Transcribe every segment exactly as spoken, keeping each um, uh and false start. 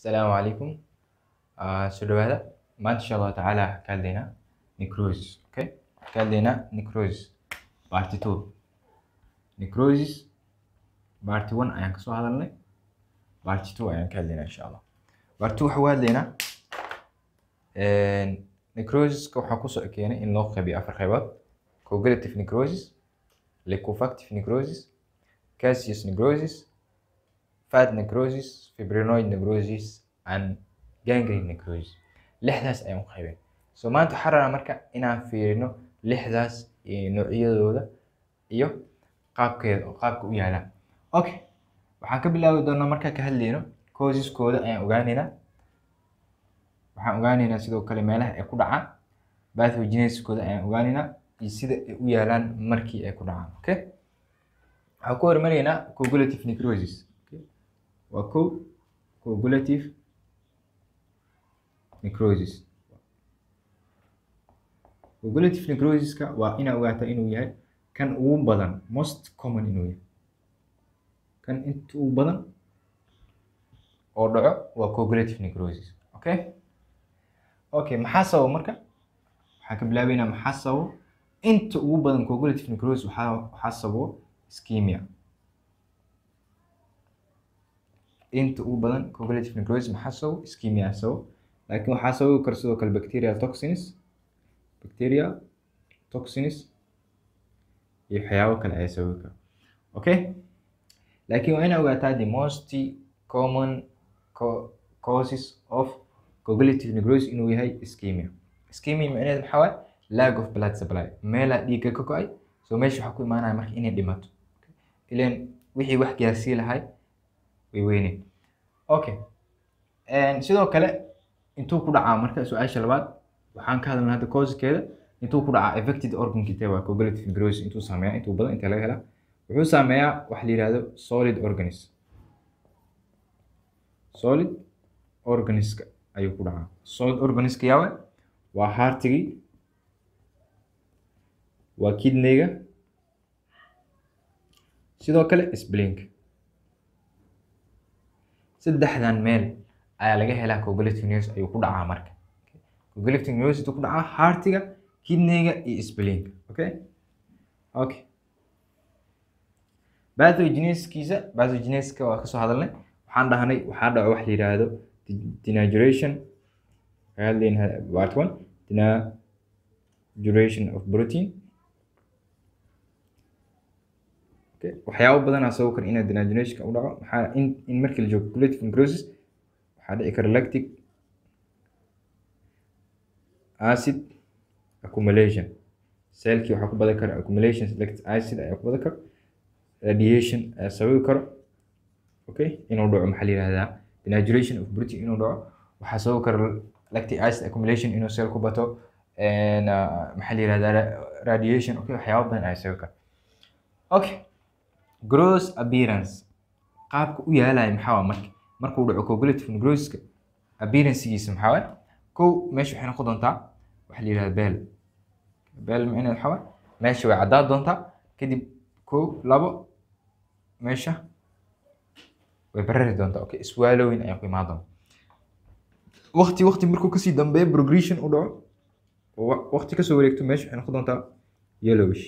السلام عليكم. آه سو هذا ما ان شاء الله تعالى كالدينا نيكروز. اوكي كالدينا نيكروز بارت اتنين نيكروزيس بارت واحد ayaan kasoo hadalnay بارت اتنين ayaan ka hadlaynaa insha Allah. بارت اتنين waxaa hadlaynaa een necrosis ka waxa ku soo keenay in loo qaybiyo afar qaybood: coagulative necrosis, liquefactive necrosis, caseous necrosis, fat necrosis, fibrinoid necrosis and gangrene necrosis. lixdaas ayaan u qaybin. So maanta waxaan rabaa marka inaan fiirino lixdaas iyo noocyadooda iyo qaabkeeda oo qaabka u yaala. Okay, waxaan ka bilaabi doonaa marka ka hadlayno causes-kooda ayaan ogaanaynaa. waxaan ogaanaynaa sidoo kale meelaha ay ku dhacaan, pathogenesis-kooda ayaan ogaanaynaa iyo sida ay u yaalaan markii ay ku dhacaan. Okay, waxaan ku hormaraynaa coagulative necrosis. Okay, waa co coagulative necrosis. coagulative necrosis-ka waa inaa ogaataa inuu yahay kan ugu badan, most common inuu yahay kan inta ugu badan oo dhaco waa coagulative necrosis. Okay, okay maxaa sababa marka? waxaan ka bilaabaynaa maxaa sababa inta ugu badan coagulative necrosis. waxaa waxaa sababa ischemia. inta ugu badan coagulative necrosis maxaa sababa? ischemia sababa. laakiin waxaa sababi kara sidoo kale bacterial toxins, bacteria toxins iyo waxyaabo kale ayaa sababi kara. Okay, laakiin waa inaa ogaataa the most common causes of coagulative necrosis inuu yahay ischemia. ischemia macnaheedu maxaa waaye? lack of blood supply. meelaa dhiigga ka go'ay, so meesha waxaa ku imaanaya marka inay dhimato. ileen wixii wax gaarsii lahay way weyneen. Okay, sidoo kale intuu ku dhacaa marka su-aasha labaad waxaan ka hadalnaa hadda causeskeeda. intuu ku dhacaa affected organ kitee waa coagulative necrosis intuu saameeyaa intuu badan inta laga helaa wuxuu saameeyaa wax la yiraahdo solid organs. solid organska ayuu ku dhacaa. solid organska yawe waa heartigii, waa kidneyga, sidoo kale spleen. saddexdan meel ayaa laga helaa coagulative necrosis ayuu ku dhacaa marka. coagulative necrosis intuu ku dhacaa heartiga, kidneyga iyo spleen. Okay, okay pathogenesis-kiisa pathogenesis-ka waa kasoo hadalnay. waxaan dhahnay waxaa dhaco wax la yiraahdo denaturation. hadlayna part one denaturation of protein. okay waxyaabo badan aa sabab kara in denaturation u dhaco. maxaa in in markii la joogo coagulative necrosis waxaa dhici kara lactic acid accumulation. cellkii waxaa ku badan kara accumulation lactic acid ayaa ku badan kara. radiation ayaa sababi karo. okay inuu dhaco maxaa la yiraahdaa denaturation of protein inuu dhaco. waxaa sababi kara lactic acid accumulation inuu cell ku bato and maxaa la yiraahdaa radiation. okay waxyaabo badan ayaa sababi kara. okay gross appearance qaabka u yaalaya maxaa waa marka markuu dhaco coagulative necrosis-ka appearance-giisa maxaa waaye? kow meesha waxay noqon doontaa waxa la yiraahdaa beel. beel macnaheedu waxaa waaye meesha way caddaan doontaa. kadib kow labo meesha way barari doontaa. okay swallowing ayaa ku imaan doonta. waqti waqti markuu kasii dambeeyo progression u dhaco oo waqti kasoo wareegto meesha waxay noqon doontaa yellowish.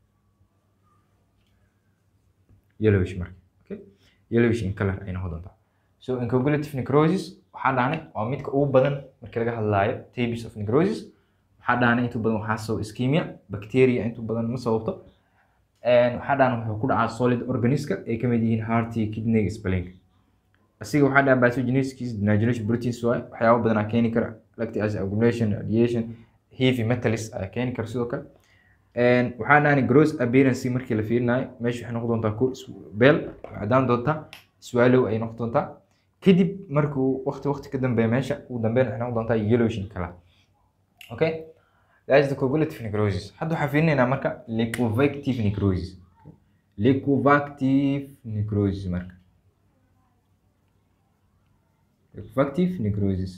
yellowish marka okay yellowish in color ay noqon doontaa. so in coagulative necrosis waxaa dhahnay waa midka ugu badan markii laga hadlaayo types of necrosis. waxaa dhahnay inta badan waxaa sababa ischemia, bacteria inta badan ma sababto. waxaa dhahnay wuxuu ku dhacaa solid organiska ay kamid yihiin hearty, kidney, spleen. asiga waxaa dhahaa pathogenesis denaturation proteins waaye. waxyaabo badan aa keeni kara lactic acid accumulation, radiation, heavy metals ayaa keeni kara sidoo kale. waxaa dhahnay gross appearance markii la fiirinayo meesha waxay noqon doontaa beel, waxay caddaan doontaa, swallow ay noqon doontaa. kadib markuu waqti waqti ka dambeeyo meesha ugu dambeyn waxay noqon doontaa yellowish in color. okay that is the coagulative necrosis. hadda waxaan fiirinaynaa marka liquefactive necrosis. liquefactive necrosis marka liquefactive necrosis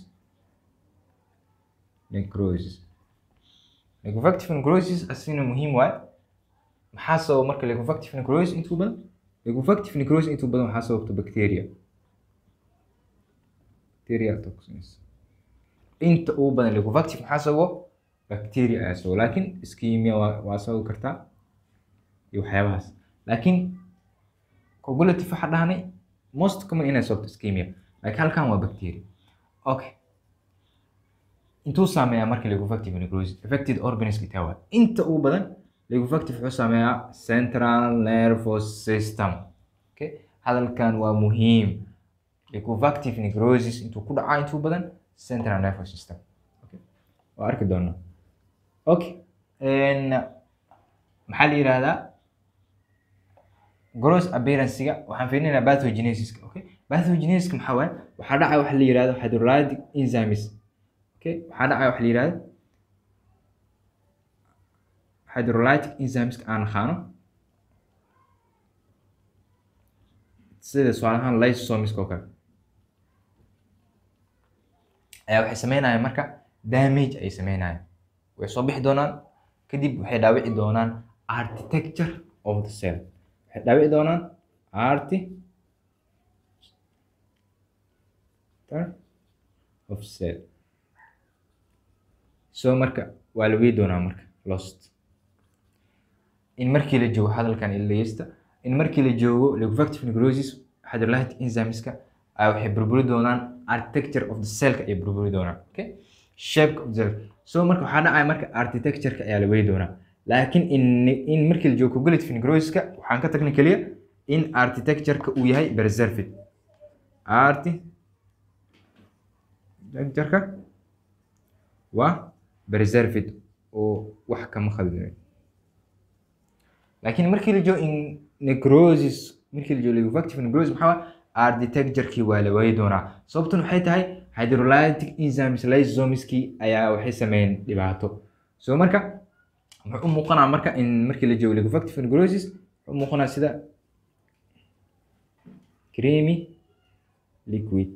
necrosis liquefactive necrosis asina muhiim waaye. maxaa sababa marka liquefactive necrosis intuu badan? liquefactive necrosis intuu badan waxaa sababta bacteria. bacteria toxins inta ugu badan liquefactive maxaa sababo bacteria ayaa sababo laakiin ischemia waa waa sababi kartaa iyo waxyaabahaas laakiin coagulative waxaa dhahnay most common inay sababto ischemia laakiin halkan waa bacteria okay intuu saameeyaa marka liquefactive necrosis affected organs intaa waa inta ugu badan liquefactive wuxuu saameeyaa central nervous system okay hadalkan waa muhiim liquefactive necrosis intuu ku dhacaa intuu badan central nervous system okay waa arki doonaa okay en maxaa la yiraahdaa gross appearance-ga waxaan fiirinaynaa pathogenesis okay pathogenesis maxaa waaye waxaa dhacay waxa la yiraahdo hydrolytic enzymes okay waxaa dhacay waxa la yiraahdo hydrolytic enzymes aan qaano sida su'aalahan lysosomes oo kale ayaa waxay sameynayaan marka damage ay sameynayaan way soo bixi doonaan kadib waxay dhaawici doonaan architecture of the cell waxay dhaawici doonaan architecture of cell so marka waa la weyi doonaa marka lost in markii la joogo hadalkan ileysta in markii la joogo liquefactive necrosis hydrolytic enzymeska ay waxay burburi doonaan architecture of the cell ay burburi doonaan okay shape of the cell so marka waxa dhacay marka architecture ayaa la weyi doonaa laakiin in in markii la joogo coagulative necrosis ka waxaan ka tagnay kaliya in architecture ka uu yahay preserved architecture ka waa preserved oo wax kama khaldin laakiin markii la joogo in necrosis markii la joogo liquefactive necrosis maxaa architecture-kii waa la waayi doonaa sababtuna waxay tahay hydrolytic enzymes lysosomes-kii ayaa waxay sameeyeen dhibaato so marka wuxuu u muuqanaa marka in markii la joogo liquefactive necrosis wuxuu u muuqanaa sida creamy liquid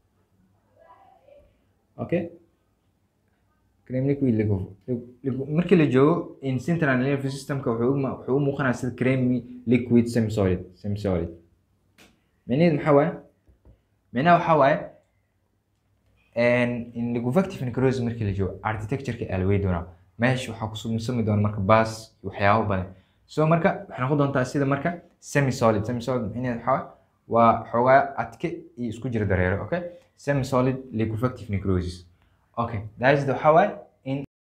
okay creamy liquid markii la joogo in central nervous system-ka wuxuu u muuqanaa sida creamy liquid semi solid semi solid معناه محاوى معناه وحاوى ان ان liquefactive necrosis markii la joogo architecture-ka alway doona meesha waxa ku sumsami doona marka baas waxyaabo badan soo marka waxay noqon doontaa sida marka semi solid semi solid micnaheedu waxa waa xogaa adke iyo isku jira dareero okay semi solid liquefactive necrosis okay that is the how in